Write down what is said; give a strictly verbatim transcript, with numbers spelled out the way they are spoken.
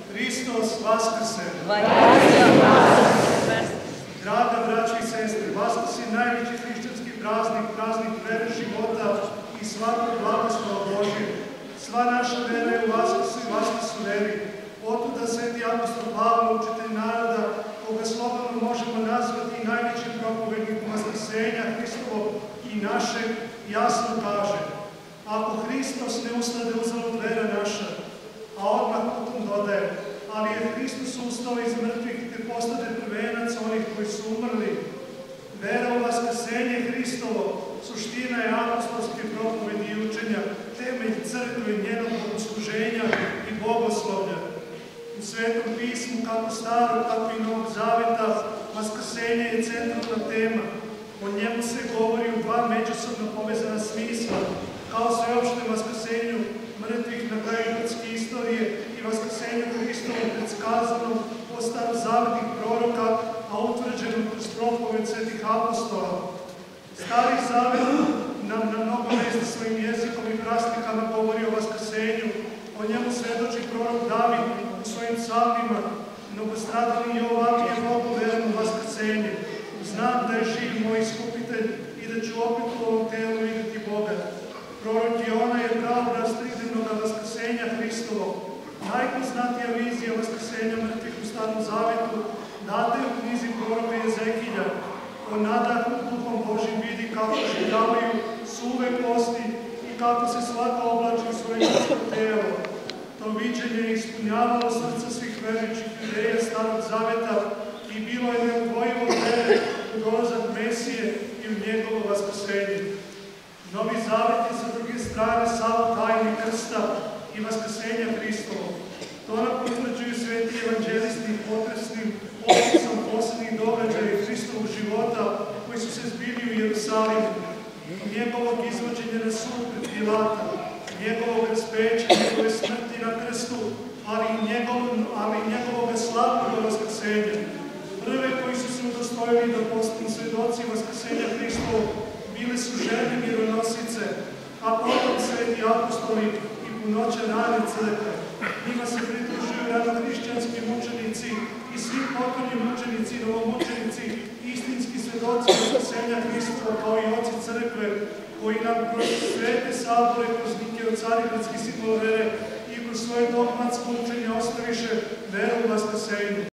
Hristos vaskrse! Draga braći i sestre, Vaskrs je najveći hrišćanski praznik, praznik vere, života i svakog blagoslova Božjeg. Sva naša vera je u Vaskrsu i Vaskrsu veri. Otuda sveti apostol Pavle, učitelj naroda, koga slobodno možemo nazvati i najvećim propovednikom vaskrsenja Hristovog i našeg, jasno kaže: ako Hristos ne ustade, uzalud vera naša. A odmah potom dodaje: ali je Hristos ustao iz mrtvih te postade prvenac onih koji su umrli. Vera u vaskrsenje Hristovo suština je apostolske propovedi i učenja, temelj crkve, njenog bogosluženja i bogoslovlja. U Svetom pismu, kako starog, tako i Novog zaveta, vaskrsenje je centralna tema. O njemu se govori u dva međusobno povezana smisla, kao sveopštem vaskrsenju mrtvih na kraju ljudske istorije i vaskrsenju Hristovom predskazanom po starozavetnih proroka, a utvrđenom kroz propoved svetih apostola. Stari zavet nam na mnogo mesta svojim jezikom i praslikama govori o vaskrsenju. O njemu svedoči prorok David u svojim psalmima: mnogostradalni Jovan je Bogu veran u vaskrsenje. Znam da je živ moj iskupitelj i da ću opet u ovom telu vidjeti Boga. Prorok Jona je praobraz tridnevnog vaskrsenja Hristovog. Najpoznatija vizija vaskrsenja mrtvih u Starom zavetu data je u knjizi proroka Jezekilja. On nadahnut Duhom Božjim vidi kako življavaju suve kosti i kako se svaka oblači u svoje ljudsko telo. To viđenje je ispunjavalo srca svih verujućih Judeja Starog zaveta i bilo je neodvojivo vere u dolazak Mesije i u njegovo vaskrsenje. Novi zavet je sa druge strane samo tajni krsta i vaskrsenja Hristovog. To nam potvrđuju sveti evanđelisti potresnim opisom poslednjih događaja Hristovog života koji su se zbili u Jerusalimu. Njegovog izvođenja na sud pred Pilata, njegovog raspeća, njegove smrti na krstu, ali i njegovog slavnog vaskrsenja. Prve koji su se udostojili da postanu svedoci vaskrsenja Hristovog bile su žene mironosice, a potom sveti apostoli i punoća rane crkve. Njima se pridružuju ranohrišćanski mučenici i svi potonji mučenici i novomučenici, istinski svedoci vaskrsenja Hristova, kao i oci crkve, koji nam kroz svete sabore, kroz nike od carigradskih simbol vere i kroz svoje dogmatsko učenje ostaviše veru u vaskrsenju.